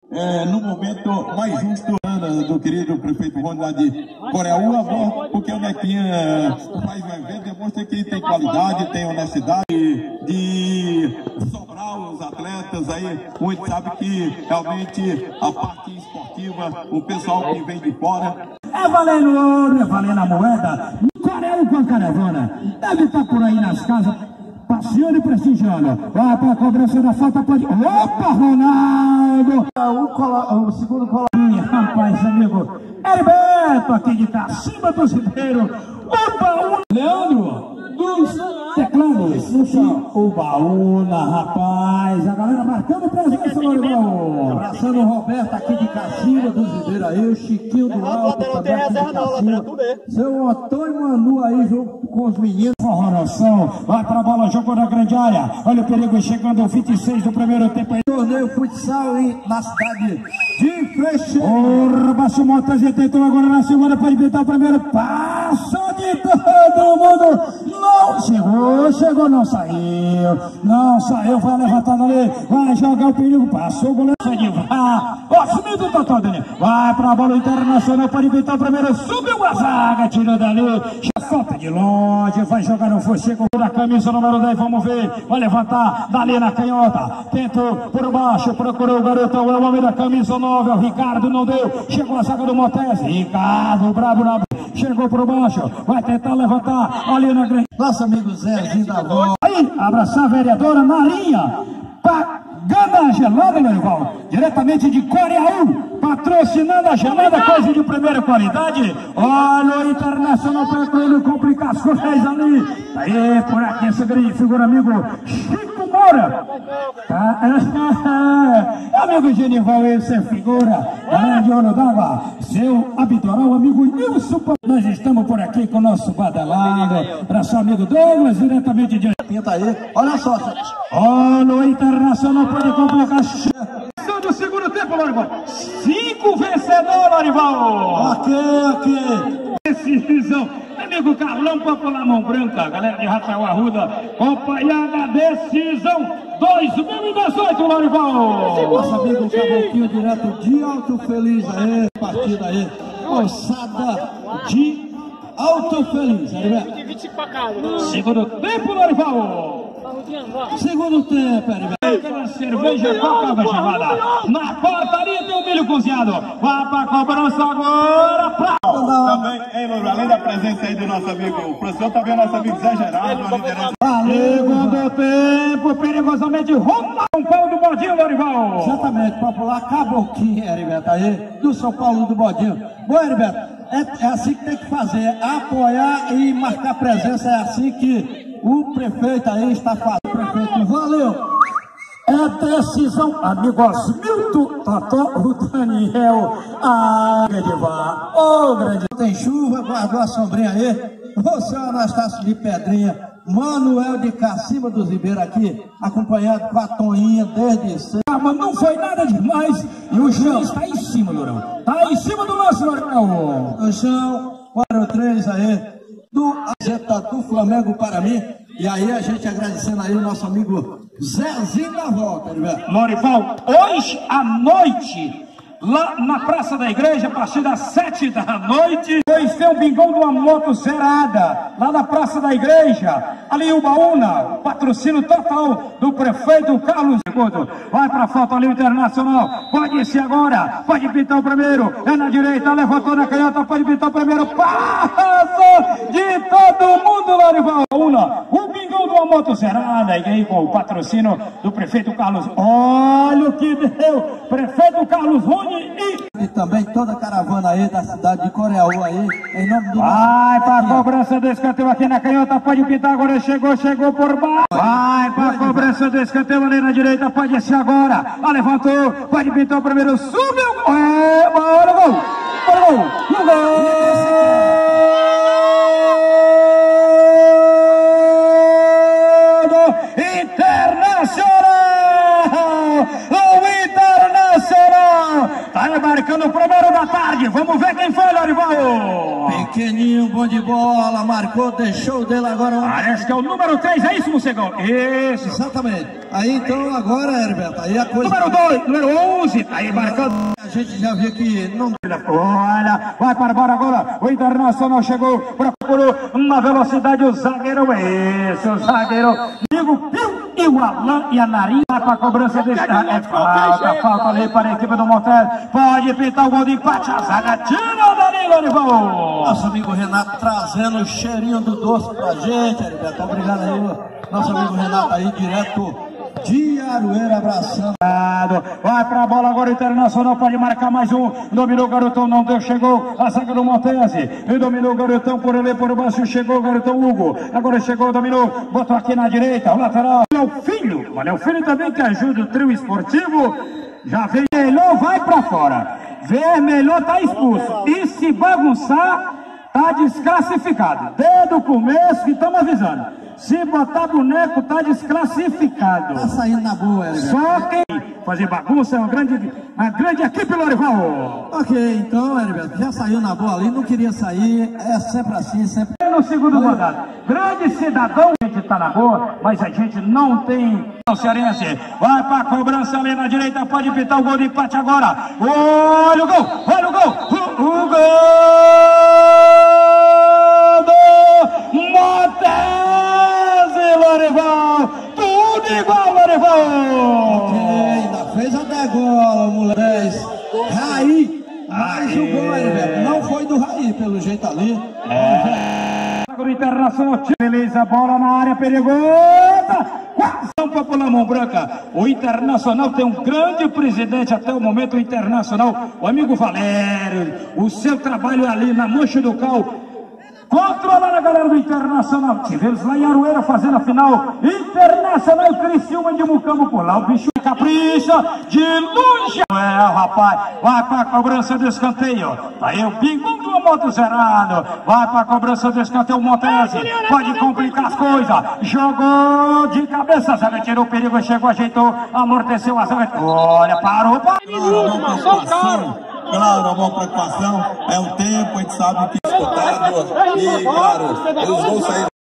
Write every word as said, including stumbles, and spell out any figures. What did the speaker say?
é, no momento mais justo do querido prefeito Rony lá de Coreaúna, porque o Nequinha faz um evento, demonstra que tem qualidade, tem honestidade de sobrar os atletas aí. Muitos sabem que realmente a parte esportiva, o pessoal que vem de fora, é valendo ouro, é valendo a moeda. Coreaúna com a caravana deve estar por aí nas casas, passeando e prestigiando. Vai para a cobrança da falta, pode... Opa, Ronaldo! O, cola... o segundo colarinho, rapaz, amigo. Heriberto aqui de cima do Ribeiro. Opa, o Leandro dos teclados. O Baúna, rapaz. A galera marcando presença, Lorival. Abraçando o Roberto aqui de Cacimba dos Ribeiro aí. O Chiquinho do Alto também aqui de Cacimba. Seu Antônio Manu aí junto com os meninos. Forroração, vai pra bola, jogou na grande área. Olha o perigo chegando, vinte e seis do primeiro tempo aí. Torneio futsal aí na cidade de Freixeira. O Baixo Montes tentou agora na segunda para evitar o primeiro. Passou de todo mundo. Não chegou, chegou, não saiu. Não saiu, vai levantando ali. Vai jogar o perigo, passou o goleiro. Ó, sumiu do Totó dele. Vai pra bola internacional para evitar o primeiro. Subiu a zaga, tirou dali. Falta de longe, vai jogar no Focheco da camisa número dez, vamos ver, vai levantar dali na canhota, tentou por baixo, procurou o garotão, é o homem da camisa nove, o Ricardo não deu, chegou a zaga do Montes, Ricardo, bravo na chegou por baixo, vai tentar levantar ali na grande, nosso amigo Zezinho da Voz, aí, abraçar a vereadora na linha, pagando a gelada, meu irmão, diretamente de Coreaúna, patrocinando a gelada, coisa de primeira qualidade. Olha o Internacional para ele complicar as coisas ali. Aí, por aqui, esse grande figura amigo Chico Moura. Tá? Amigo Genival, esse é figura. Galera de Ouro d'Água, seu habitual amigo Nilson. Nós estamos por aqui com o nosso badalado. Nosso amigo Douglas, diretamente de Pinta aí. Olha só. Olha o Internacional pode complicar. Do segundo tempo, Lorival. Cinco vencedor, Lorival. Ok, ok. Decisão. Amigo Carlão, Popular Mão Branca, galera de Rafael Arruda, acompanhando a decisão dois mil e dezoito, Lorival. Nosso amigo Caboclinho, direto de Alto Feliz aí. Partida aí. Moçada de Alto Feliz. Segundo tempo, Lorival. Segundo tempo, Heriberto. Cerveja Coca vai chamada. Na portaria tem o milho cozinhado. Vai pra cobrança agora. Pra... Também, hein, Lula, além da presença aí do nosso amigo, o professor também é nosso amigo Zé Gerardo, a liderança. Segundo tempo, perigosamente rouba São Paulo do Bodinho, Lorival. Exatamente, popular Caboclinho, Heriberto, aí, do São Paulo do Bodinho. Bom, Heriberto, é, é assim que tem que fazer, apoiar e marcar presença, é assim que o prefeito aí está fazendo. Prefeito, valeu! É decisão, amigos, Milton, Totó, o Daniel, a Edivar, o grande. Tem chuva, guardou a sombrinha aí. Você, Anastácio de Pedrinha, Manuel de Cacimba dos Ribeiro aqui, acompanhado com a Toinha desde cedo. Ah, mas não foi nada demais. E o chão está em cima, Lourão. Está em cima do nosso Lourão. O chão, quatro três aí, do Azeta do Flamengo para mim. E aí a gente agradecendo aí o nosso amigo Zezinho da Volta, Lorival, hoje à noite, lá na Praça da Igreja, a partir das sete da noite, eles têm um bingão de uma moto zerada, lá na Praça da Igreja, ali em Ubaúna, patrocínio total do prefeito Carlos Segundo. Vai para a falta ali o Internacional, pode ser agora, pode pintar o primeiro, é na direita, levantou na canhota, pode pintar o primeiro, passou de todo mundo, Lorival. Ubaúna, o bingão de uma moto zerada, e aí com o patrocínio do prefeito Carlos, olha o que deu, prefeito Carlos Rony. E também toda a caravana aí da cidade de Coreaúna aí, em nome do... Vai para a cobrança do escanteio aqui na canhota, pode pintar agora, chegou, chegou por baixo. Vai para a cobrança do escanteio ali na direita, pode ser agora. Ah, levantou, pode pintar o primeiro, subiu, é, olha o gol, olha o gol, o gol. Internacional! O Internacional! Vai marcando o primeiro da tarde. Vamos ver quem foi, Lorival. Pequeninho, bom de bola, marcou, deixou dele agora. Parece que é o número três, é isso, Mocegão? Isso. Exatamente. Aí então, agora, Herberto, aí a coisa... Número dois, número onze, aí marcando. A gente já viu que não... Olha, vai para embora agora. O Internacional chegou, procurou uma velocidade, o zagueiro, esse, o zagueiro. Digo, Pio e o Alain e a Narinha para a cobrança desse. É falta, falta ali para a equipe do Montes. Pode pintar o gol de empate, a zaga tira o Danilo, Lorival. Nosso amigo Renato trazendo o cheirinho do doce pra gente, Herberto. Obrigado aí, nosso amigo Renato aí, direto de Aroeira, abraçando. Vai pra bola agora, o Internacional pode marcar mais um. Dominou o Garotão, não deu, chegou a zaga do Montese. E dominou o Garotão por ele, por baixo, chegou o Garotão Hugo. Agora chegou, dominou, botou aqui na direita, o lateral. É o Filho, olha, o Filho também que ajuda o trio esportivo. Já vem, Vermelhou, vai pra fora. Vermelhou, tá expulso. E se bagunçar, tá desclassificado. Desde o começo que estamos avisando. Se botar boneco, tá desclassificado. Tá saindo na boa, Herberto. Só quem fazer bagunça é uma grande, uma grande equipe, Lorival. Ok, então, Herberto, já saiu na boa ali, não queria sair, é sempre assim, sempre... No segundo rodado, grande cidadão, a gente tá na boa, mas a gente não tem... O cearense vai pra cobrança ali na direita, pode pintar o gol de empate agora. Olha o gol, olha o gol, o, o gol do Montese, Lorival. Tudo igual, Lorival. Ok, ainda fez até gola, o moleque. Raí, mais um gol, Herberto. Não foi do Raí, pelo jeito ali. É. O Internacional, beleza, bola na área, perigosa. Quase para pular a mão branca. O Internacional tem um grande presidente até o momento, o Internacional, o amigo Valério. O seu trabalho é ali na mancha do cal. Controlando a galera do Internacional. Tivemos lá em Aroeira fazendo a final. Internacional e Criciúma de Mucambo por lá. O bicho capricha de longe. É, rapaz. Vai para a cobrança do escanteio. Aí o bingo do moto zerado. Vai para a cobrança do escanteio. O Montese pode complicar as coisas. Jogou de cabeça. A zaga tirou o perigo. Chegou, ajeitou. Amorteceu a zaga. Olha, parou. parou. Claro, a maior preocupação é o tempo, a gente sabe que é disputado e, claro, eles vão sair.